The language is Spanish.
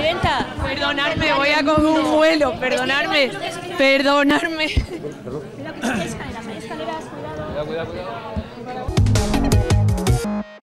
Presidenta. Perdonadme, voy a coger un vuelo, perdonadme. Perdonadme. Cuidado, que se cae las escaleras, cuidado. Cuidado.